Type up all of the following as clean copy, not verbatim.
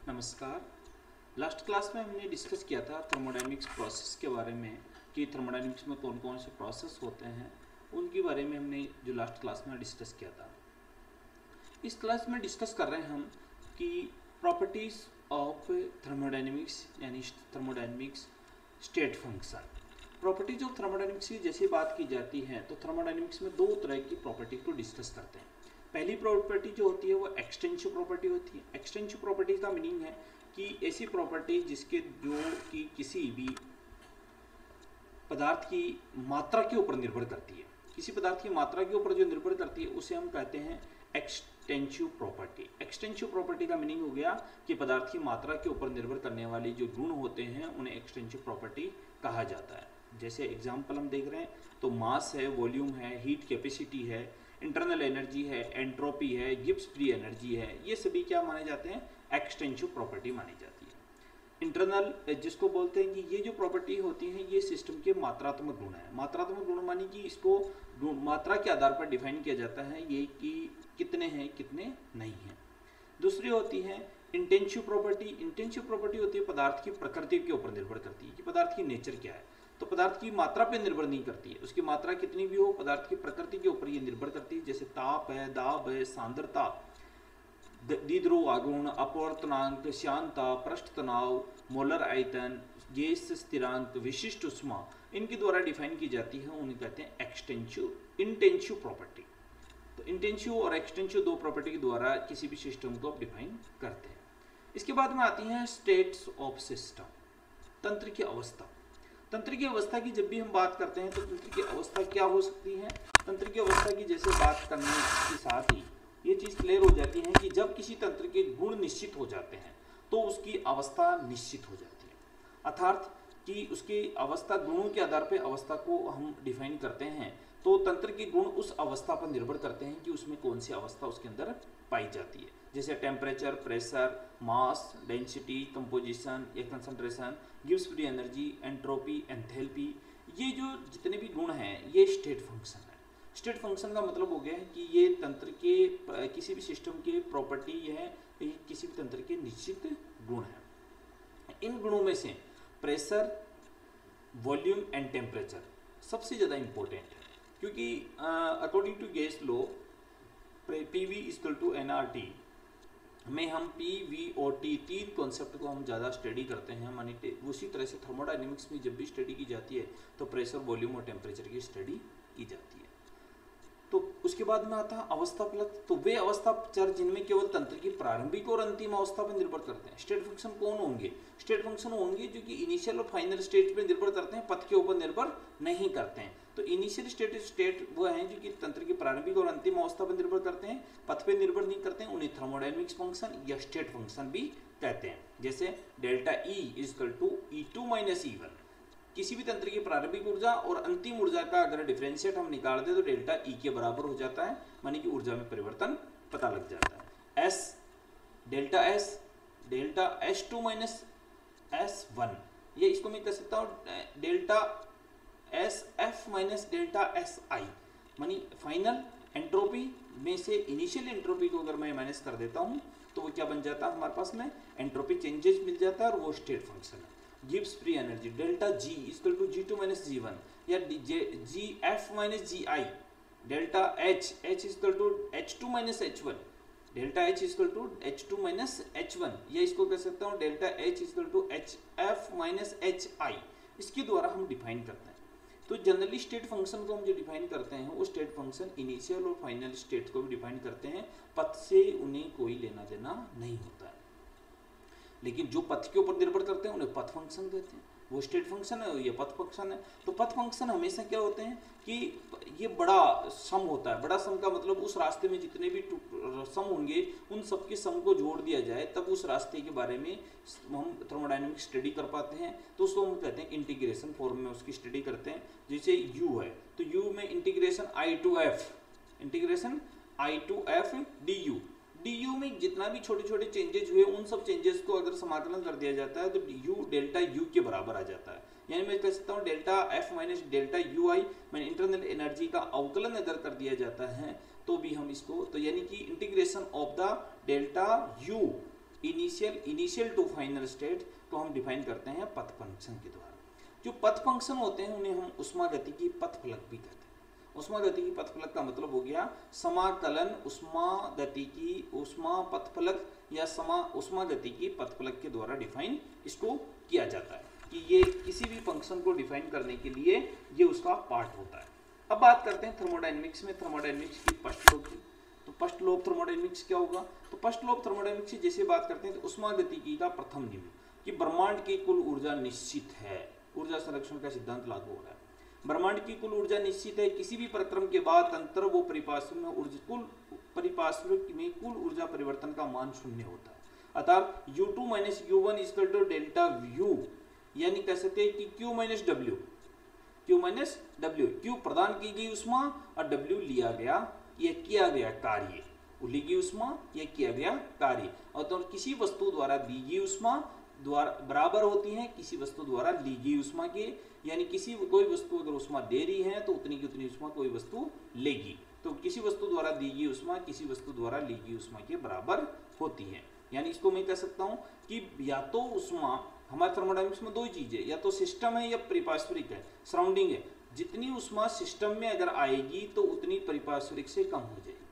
नमस्कार। Last class में हमने डिस्कस किया था थर्मोडायनेमिक्स प्रोसेस के बारे में कि थर्मोडायनेमिक्स में कौन कौन से प्रोसेस होते हैं, उनके बारे में हमने जो लास्ट क्लास में डिस्कस किया था। इस क्लास में डिस्कस कर रहे हैं हम कि प्रॉपर्टीज़ ऑफ थर्मोडायनेमिक्स यानी thermodynamics state function. Properties of thermodynamics की जैसे बात की जाती है तो थर्मोडायनेमिक्स में दो तरह की प्रॉपर्टी को डिस्कस करते हैं। पहली प्रॉपर्टी जो होती है वो एक्सटेंसिव प्रॉपर्टी होती है। एक्सटेंसिव प्रॉपर्टी का मीनिंग है कि ऐसी प्रॉपर्टी जिसके जो कि किसी भी पदार्थ की मात्रा के ऊपर निर्भर करती है, किसी पदार्थ की मात्रा के ऊपर जो निर्भर करती है उसे हम कहते हैं एक्सटेंसिव प्रॉपर्टी। एक्सटेंसिव प्रॉपर्टी का मीनिंग हो गया कि पदार्थ की मात्रा के ऊपर निर्भर करने वाली जो गुण होते हैं उन्हें एक्सटेंसिव प्रॉपर्टी कहा जाता है। जैसे एग्जाम्पल हम देख रहे हैं तो मास है, वॉल्यूम है, हीट कैपेसिटी है, इंटरनल एनर्जी है, एंट्रोपी है, गिब्स फ्री एनर्जी है, ये सभी क्या माने जाते हैं? एक्सटेंसिव प्रॉपर्टी मानी जाती है। इंटरनल जिसको बोलते हैं कि ये जो प्रॉपर्टी होती है ये सिस्टम के मात्रात्मक गुण है। मात्रात्मक गुण मानी कि इसको मात्रा के आधार पर डिफाइन किया जाता है, ये कि कितने हैं कितने नहीं हैं। दूसरी होती है इंटेंसिव प्रॉपर्टी। इंटेंसिव प्रॉपर्टी होती है पदार्थ की प्रकृति के ऊपर निर्भर करती है कि पदार्थ की नेचर क्या है। तो पदार्थ की मात्रा पे निर्भर नहीं करती है, उसकी मात्रा कितनी भी हो पदार्थ की प्रकृति के ऊपर ये निर्भर करती है। जैसे ताप है, दाब है, सांद्रता, द्विध्रुव आघूर्ण, अपवर्तनांक, श्यानता, पृष्ठ तनाव, मोलर आयतन, गैस स्थिरांक, विशिष्ट उष्मा, इनके द्वारा डिफाइन की जाती है, उन्हें कहते हैं एक्सटेंसिव इंटेंसिव प्रॉपर्टी। तो इंटेंसिव और एक्सटेंसिव दो प्रॉपर्टी के द्वारा किसी भी सिस्टम को आप डिफाइन करते हैं। इसके बाद में आती हैं स्टेट्स ऑफ सिस्टम, तंत्र की अवस्था। तंत्र की अवस्था की जब भी हम बात करते हैं तो तंत्र की अवस्था क्या हो सकती है? तंत्र की अवस्था की जैसे बात करने के साथ ही ये चीज़ क्लियर हो जाती है कि जब किसी तंत्र के गुण निश्चित हो जाते हैं तो उसकी अवस्था निश्चित हो जाती है। अर्थात कि उसकी अवस्था गुणों के आधार पर अवस्था को हम डिफाइन करते हैं, तो तंत्र के गुण उस अवस्था पर निर्भर करते हैं कि उसमें कौन सी अवस्था उसके अंदर पाई जाती है। जैसे temperature, pressure, mass, density, composition या concentration, Gibbs free energy, entropy, enthalpy, ये जो जितने भी गुण हैं ये स्टेट फंक्शन है। स्टेट फंक्शन का मतलब हो गया है कि ये तंत्र के किसी भी सिस्टम के प्रॉपर्टी है, किसी भी तंत्र के निश्चित गुण हैं। इन गुणों में से प्रेशर, वॉल्यूम एंड टेम्परेचर सबसे ज़्यादा इंपॉर्टेंट है, क्योंकि according to gas law PV equal to nRT में हम PV और T तीन कॉन्सेप्ट को हम ज़्यादा स्टडी करते हैं। मानी उसी तरह से थर्मोडायनेमिक्स में जब भी स्टडी की जाती है तो प्रेशर, वॉल्यूम और टेम्परेचर की स्टडी की जाती है। तो उसके बाद में आता है अवस्था प्लस। तो वे अवस्था चर जिनमें केवल तंत्र की प्रारंभिक और अंतिम अवस्था पर निर्भर करते हैं। स्टेट फंक्शन कौन होंगे? स्टेट फंक्शन होंगे जो कि इनिशियल और फाइनल स्टेट पर निर्भर करते हैं, पथ के ऊपर निर्भर नहीं करते हैं। तो इनिशियल स्टेट वो हैं जो कि तंत्र की प्रारंभिक और अंतिम अवस्था पर निर्भर करते हैं, पथ पे निर्भर नहीं करते हैं, उन्हें थर्मोडायनेमिक्स फंक्शन या स्टेट फंक्शन भी कहते हैं। जैसे delta E equal to E2 minus E1, किसी भी तंत्र की प्रारंभिक ऊर्जा और अंतिम ऊर्जा का अगर डिफरेंशिएट हम निकाल दें तो डेल्टा E के बराबर हो जाता है, मानी कि ऊर्जा में परिवर्तन पता लग जाता है। S, delta S, delta S2 minus S1, ये इसको मैं कह सकता हूँ delta SF minus delta SI, मानी फाइनल एंट्रोपी में से इनिशियल एंट्रोपी को अगर मैं माइनस कर देता हूँ तो वो क्या बन जाता है हमारे पास में? एंट्रोपी चेंजेस मिल जाता है और वो स्टेट फंक्शन है। Gibbs free energy delta G equal to G2 minus G1 या GF minus GI, delta H equal to H2 minus H1, delta H equal to H2 minus H1, या इसको कह सकता हूँ delta H equal to HF minus HI। इसके द्वारा हम define करते हैं। तो जनरली स्टेट फंक्शन को हम जो डिफाइन करते हैं वो स्टेट फंक्शन इनिशियल और फाइनल स्टेट को भी डिफाइन करते हैं, पथ से उन्हें कोई लेना देना नहीं होता है। लेकिन जो पथ के ऊपर निर्भर करते हैं उन्हें पथ फंक्शन कहते हैं, वो स्टेट फंक्शन है, ये पथ फंक्शन है। तो पथ फंक्शन हमेशा क्या होते हैं कि ये बड़ा सम होता है। बड़ा सम का मतलब उस रास्ते में जितने भी सम होंगे उन सबके सम को जोड़ दिया जाए तब उस रास्ते के बारे में हम थर्मोडायनेमिक स्टडी कर पाते हैं। तो उसको हम कहते हैं इंटीग्रेशन फॉर्म में उसकी स्टडी करते हैं। जैसे U है तो U में integration I to F du में जितना भी छोटे छोटे चेंजेस हुए उन सब चेंजेस को अगर समाकलन कर दिया जाता है तो U डेल्टा U के बराबर आ जाता है। यानी मैं कह सकता हूँ delta F minus delta UI मैंने इंटरनल एनर्जी का अवकलन अगर कर दिया जाता है तो भी हम इसको, तो यानी कि integration of the delta U initial to final state को हम डिफाइन करते हैं पथ फंक्शन के द्वारा। जो पथ फंक्शन होते हैं उन्हें हम ऊष्मागतिकी पथ फलक भी कहते हैं। ऊष्मागतिकी पथ फलक का मतलब हो गया समाकलन ऊष्मागतिकी ऊष्मा पथ फलक या ऊष्मागतिकी पथ फलक के द्वारा डिफाइन इसको किया जाता है कि ये किसी भी फंक्शन को डिफाइन करने के लिए ये उसका पार्ट होता है। अब बात करते हैं थर्मोडायनेमिक्स में, थर्मोडायनेमिक्स की फर्स्ट लॉ की। तो फर्स्ट लॉ ऑफ थर्मोडायनेमिक्स क्या होगा? तो फर्स्ट लॉ ऑफ थर्मोडायनेमिक्स की जैसे बात करते हैं तो ऊष्मागतिकी का प्रथम नियम कि ब्रह्मांड की कुल ऊर्जा निश्चित है, ऊर्जा संरक्षण का सिद्धांत लागू हो रहा है। ब्रह्मांड की कुल ऊर्जा निश्चित है, किसी भी परिक्रम के बाद अंतर वो परिपार्श्विक में कुल ऊर्जा परिवर्तन का मान शून्य होता है। अर्थात U2 minus U1 equal to delta U, यानी कह सकते हैं कि Q माइनस W, Q प्रदान की गई ऊष्मा और W लिया गया या किया गया कार्य, ली गई ऊष्मा या किया गया कार्य, और तो किसी वस्तु द्वारा दी गई ऊष्मा द्वारा बराबर होती है किसी वस्तु द्वारा ली गई ऊष्मा के, यानी कोई वस्तु अगर ऊष्मा दे रही है तो उतनी की उतनी ऊष्मा कोई वस्तु लेगी। तो किसी वस्तु द्वारा दी गई ऊष्मा किसी वस्तु द्वारा ली गई ऊष्मा के बराबर होती है। यानी इसको मैं कह सकता हूं कि या तो ऊष्मा, हमारे थर्मोडायनेमिक्स में दो ही चीज है, या तो सिस्टम है या परिपार्श्विक है, सराउंडिंग है। जितनी ऊष्मा सिस्टम में अगर आएगी तो उतनी परिपार्श्विक से कम हो जाएगी,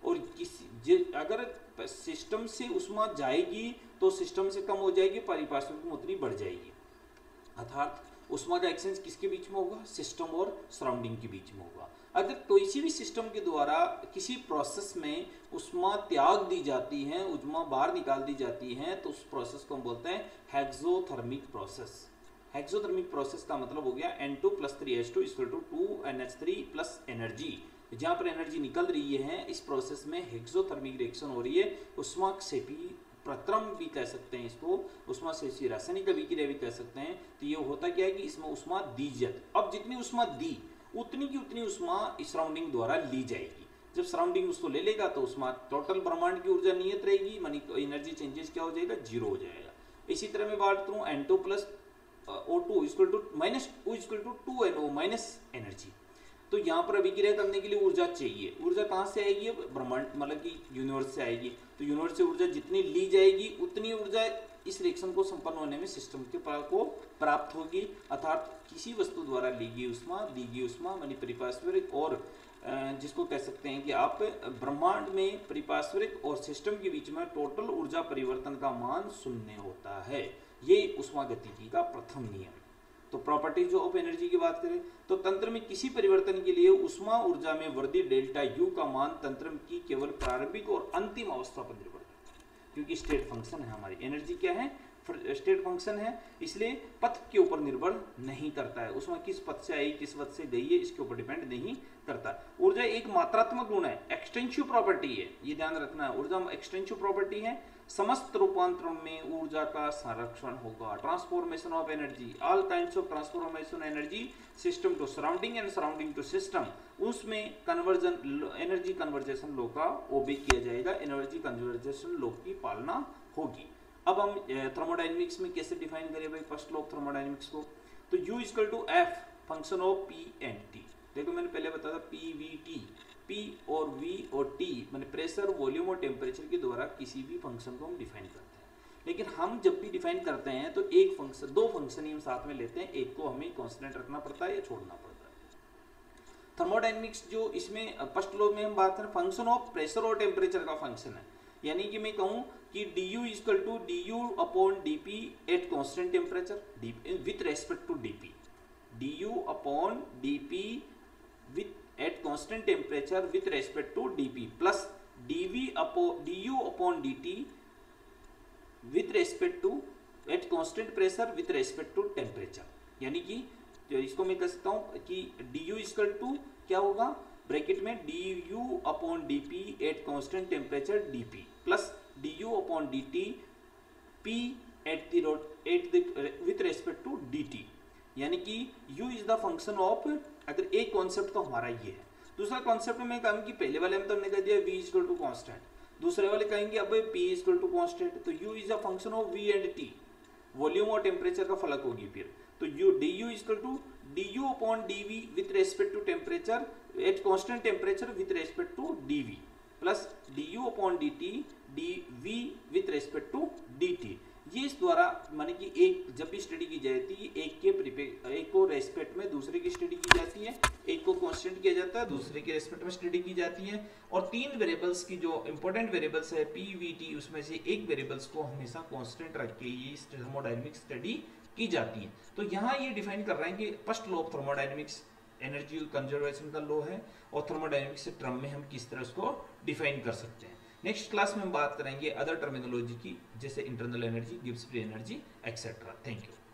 और अगर सिस्टम से ऊष्मा जाएगी तो सिस्टम से कम हो जाएगी, परिपार्श्विक में उतनी बढ़ जाएगी। अर्थात ऊष्मा का एक्सचेंज किसके बीच में होगा? सिस्टम और सराउंडिंग के बीच में होगा। अगर किसी भी सिस्टम के द्वारा किसी प्रोसेस में ऊष्मा त्याग दी जाती है, ऊष्मा बाहर निकाल दी जाती है, तो उस प्रोसेस को हम बोलते हैं हेक्सोथर्मिक प्रोसेस। हेक्सोथर्मिक प्रोसेस का मतलब हो गया N2 + 3H2 = 2NH3 plus energy. जहाँ पर एनर्जी निकल रही है इस प्रोसेस में हेक्सोथर्मिक रिएक्शन हो रही है, ऊष्माक्षेपी प्रक्रम भी कह सकते हैं इसको, ऊष्मा से रासायनिक अभिक्रिया भी कह सकते हैं। तो ये होता क्या है कि इसमें ऊष्मा दी जाती, अब जितनी ऊष्मा दी उतनी की उतनी ऊष्मा इस सराउंडिंग द्वारा ली जाएगी। जब सराउंडिंग उसको ले लेगा तो ऊष्मा टोटल ब्रह्मांड की ऊर्जा नियत रहेगी, मानी एनर्जी चेंजेस क्या हो जाएगा? 0 हो जाएगा। इसी तरह मैं बात करूँ N2 + O2 = -2NO minus energy. तो यहाँ पर अभिक्रिया करने के लिए ऊर्जा चाहिए। ऊर्जा कहाँ से आएगी? ब्रह्मांड मतलब कि यूनिवर्स से आएगी। तो यूनिवर्स से ऊर्जा जितनी ली जाएगी उतनी ऊर्जा इस रिएक्शन को संपन्न होने में सिस्टम के को प्राप्त होगी। अर्थात किसी वस्तु द्वारा ली गई ऊष्मा मानी परिपार्श्विक, और जिसको कह सकते हैं कि आप ब्रह्मांड में परिपार्श्विक और सिस्टम के बीच में टोटल ऊर्जा परिवर्तन का मान शून्य होता है। ये ऊष्मागतिकी का प्रथम नियम। तो प्रॉपर्टीज ऑफ एनर्जी की बात करें तो तंत्र में किसी परिवर्तन के लिए ऊष्मा ऊर्जा में वृद्धि डेल्टा U का मान तंत्र की केवल प्रारंभिक और अंतिम अवस्था पर निर्भर करता है, क्योंकि स्टेट फंक्शन है। हमारी एनर्जी क्या है? स्टेट फंक्शन है, इसलिए पथ के ऊपर निर्भर नहीं करता है। ऊष्मा किस पथ से आई किस पथ से गई है इसके ऊपर डिपेंड नहीं करता। ऊर्जा एक मात्रात्मक गुण है, एक्सटेंसिव प्रॉपर्टी है, ये ध्यान रखना है। ऊर्जा एक्सटेंसिव प्रॉपर्टी है, समस्त रूपांतरण में ऊर्जा का संरक्षण होगा। Transformation of energy, all kinds of transformation energy system to surrounding and surrounding to system, उसमें कन्वर्जन एनर्जी कन्वर्जेशन लॉ का ओबे किया जाएगा, एनर्जी कन्वर्जेशन लॉ की पालना होगी। अब हम थर्मोडायनेमिक्स में कैसे डिफाइन करें भाई फर्स्ट लॉ ऑफ थर्मोडायनेमिक्स को? तो U = F function of P and T। देखो मैंने पहले बताया था PVT, P और V और T माने प्रेशर, वॉल्यूम और टेम्परेचर के द्वारा किसी भी फंक्शन को हम डिफाइन करते हैं। लेकिन हम जब भी डिफाइन करते हैं तो एक फंक्शन, दो फंक्शन ही हम साथ में लेते हैं, एक को हमें कांस्टेंट रखना पड़ता है या छोड़ना पड़ता है। थर्मोडायनेमिक्स जो इसमें फर्स्ट लॉ में हम बात करें फंक्शन ऑफ प्रेशर और टेम्परेचर का फंक्शन है, यानी कि मैं कहूं कि du = du/dp at constant temperature with respect to dp, du/dp at constant temperature with respect to dp plus du/dt with respect to at constant pressure with respect to temperature. यानी कि इसको मैं कह सकता हूं कि du = क्या होगा ब्रैकेट में du/dp at constant temperature dp plus du/dt p with respect to dt। यानी कि u is the function of, अगर एक कॉन्सेप्ट तो हमारा ये है। दूसरा कॉन्सेप्ट में कहूँ कि पहले वाले में तो हमने कह दिया v = कांस्टेंट, दूसरे वाले कहेंगे अब p = कांस्टेंट, तो u is the function of v and t, volume और टेम्परेचर का फलक होगी फिर। तो du = du/dv with respect to temperature at constant temperature with respect to dv plus du/dt dv with respect to dt। ये इस द्वारा माने कि एक जब भी स्टडी की जाती है एक को रेस्पेक्ट में दूसरे की स्टडी की जाती है, एक को कांस्टेंट किया जाता है, दूसरे के रेस्पेक्ट में स्टडी की जाती है। और तीन वेरिएबल्स की जो इंपॉर्टेंट वेरिएबल्स है p v t, उसमें से एक वेरिएबल्स को हमेशा कांस्टेंट रख के ये थर्मोडायनेमिक स्टडी की जाती है। तो यहाँ ये डिफाइन कर रहे हैं कि first law of thermodynamics energy conservation का लॉ है, और थर्मोडायनेमिक्स से टर्म में हम किस तरह उसको डिफाइन कर सकते हैं। नेक्स्ट क्लास में हम बात करेंगे अदर टर्मिनोलॉजी की, जैसे internal energy, Gibbs free energy etcetera. Thank you.